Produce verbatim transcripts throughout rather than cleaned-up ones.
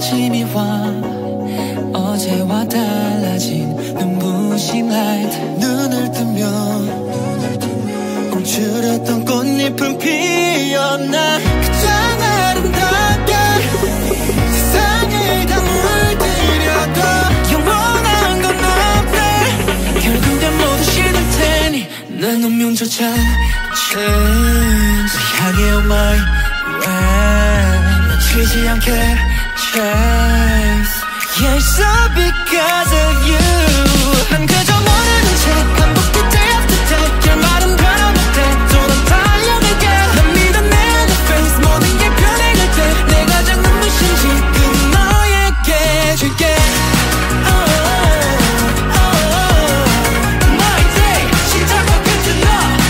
아침이 와 어제와 달라진 눈부신 라이트 눈을 뜨면 움츠렸던 꽃잎은 피었나 그저 아름답게 세상을 다 물들여도 영원한 건 없네 결국엔 모두 식을 테니 난 운명조차 change 향해 on my way 놓치지 않게 chase Yeah it's all because of you 난 그저 모르는 채 반복해 day after day 결말은 변함없대 또 난 달려갈게 난 믿어 내 face 모든 게 변해갈 때 내가 장 눈부신 지금 너에게 줄게 oh, oh, oh. My day 시작과 끝은 너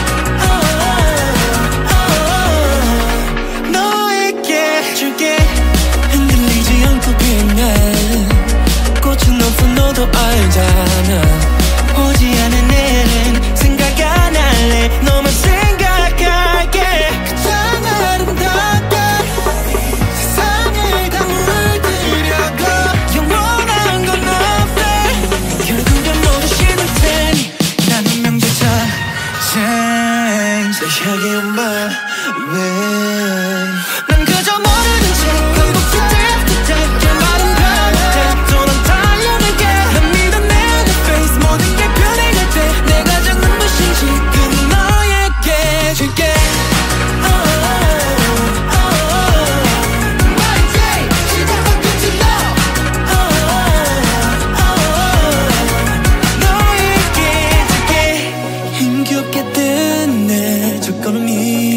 oh, oh, oh. 너에게 줄게 흔들리지 않고 빛나 꽃은 없어 너도 알잖아 오지 않은 내일은 생각 안 할래 너만 생각할게 그저 아름답게 세상을 다 물들여도 영원한 건 없네 결국엔 모두 식을 테니 난 운명조차 change 내 향해 on my way 난 그저 모르는 채 반복해 day after day 결말은 변함없대 또 난 달려갈게 난 믿어 내 face 모든 게 변해갈 때 내가 장 눈부신 지금 너에게 줄게 oh, oh, oh, oh. My day 시작과 끝은 너 oh, oh, oh. 너에게 줄게 힘겹게 뜬 내 첫걸음이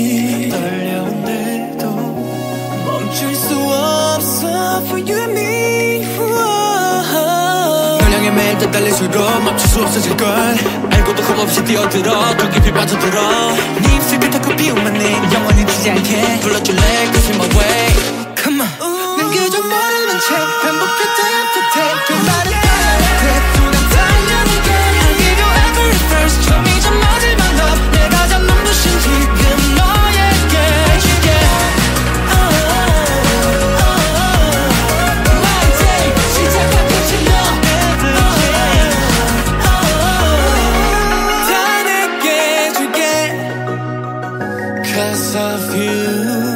떨려온데도 멈출 수 없어 for you and me 널 향해 매일 더 달릴수록 멈출 수 없어질걸 알고도 겁없이 뛰어들어 더 깊이 빠져들어 네 입술 끝에 피우만 내 영원히 지지 않게 불러줄래 cause you're my way come on 난 그저 모르는 채 반복해 day after day 결말은 변함없대 또 난 달려갈게 I'll give you every first 처음이자 마지막 love 내가 장 눈부신 지금 너에게 줄게 oh, oh, oh, oh. My day 시작과 끝은 너 oh, oh, oh. 다 내게 줄게 Cause of you